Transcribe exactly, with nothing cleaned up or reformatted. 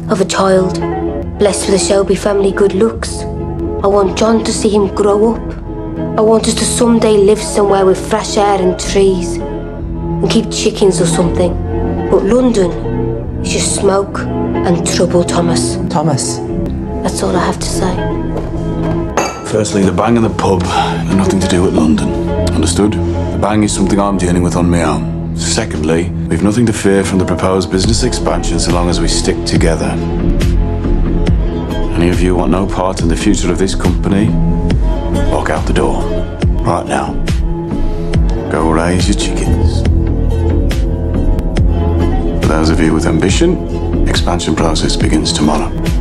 of a child, blessed with a Shelby family good looks. I want John to see him grow up. I want us to someday live somewhere with fresh air and trees, and keep chickens or something. But London is just smoke and trouble, Thomas. Thomas. That's all I have to say. Firstly, the bang and the pub are nothing to do with London. Understood? The bang is something I'm dealing with on my own. Secondly, we've nothing to fear from the proposed business expansion so long as we stick together. Any of you want no part in the future of this company, walk out the door. Right now. Go raise your chickens. For those of you with ambition, expansion process begins tomorrow.